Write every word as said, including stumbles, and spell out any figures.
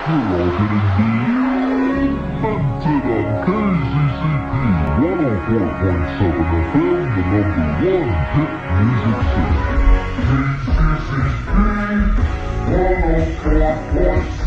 You're all getting demented on K Z C P one oh four point seven F M, the number one hit music city. K Z C P one oh four point seven